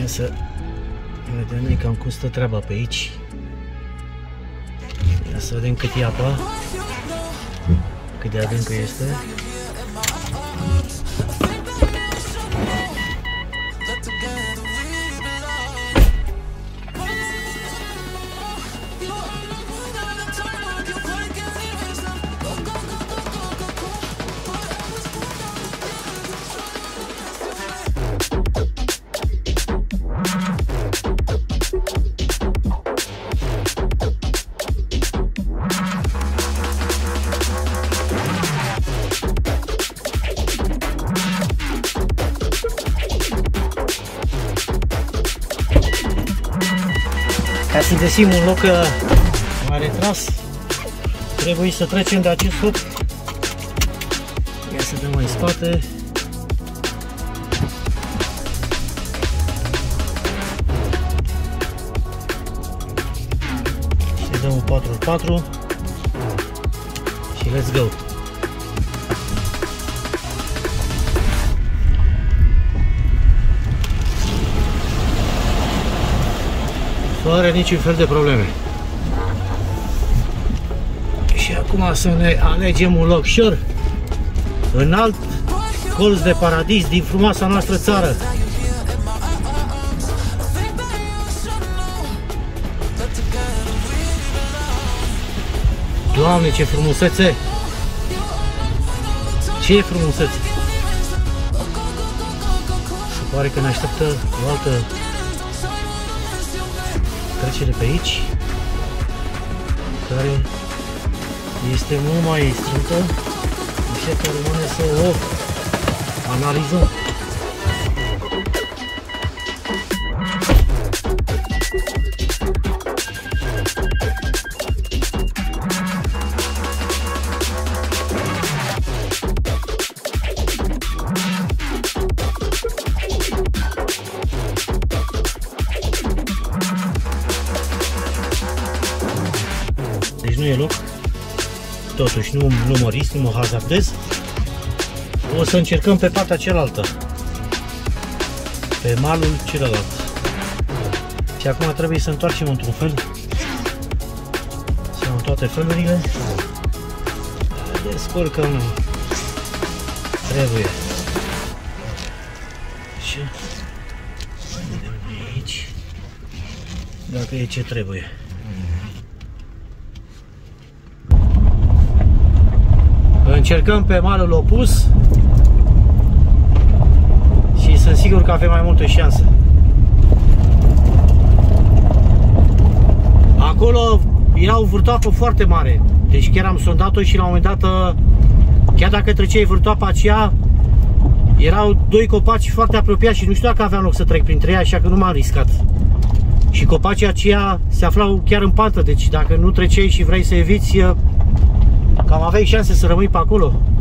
să vedem noi cam cum stă treaba pe aici. Ia să vedem cât e apa, cât de adâncă este. Ca să găsim un loc mai retras, trebuie să trecem de acest foc. Ia să dăm mai în spate. Și dăm un 4x4 și let's go! Fără niciun fel de probleme. Și acum să ne alegem un locșor în alt colț de paradis din frumoasa noastră țară. Doamne, ce frumusețe! Ce frumusețe! Se pare că ne așteaptă o altă trecere pe aici, care este mult mai strântă, așa că rămâne să o analizăm. Deci nu e loc, totuși nu mă risc, nu mă hazardez. O să încercăm pe partea cealaltă, pe malul celălalt. Și acum trebuie să întoarcem într-un fel, sau în toate felurile. Descurcăm, trebuie. Și vedem aici dacă e ce trebuie. Încercăm pe malul opus și sunt sigur că avem mai multe șanse. Acolo era o vârtoapă foarte mare, deci chiar am sondat-o și la un moment dat, chiar dacă treceai vârtoapa aceea, erau doi copaci foarte apropiați și nu știu dacă aveam loc să trec printre ei, așa că nu m-am riscat. Și copacii aceia se aflau chiar în pantă, deci dacă nu treceai și vrei să eviți, cam aveai șanse să rămâi pe acolo.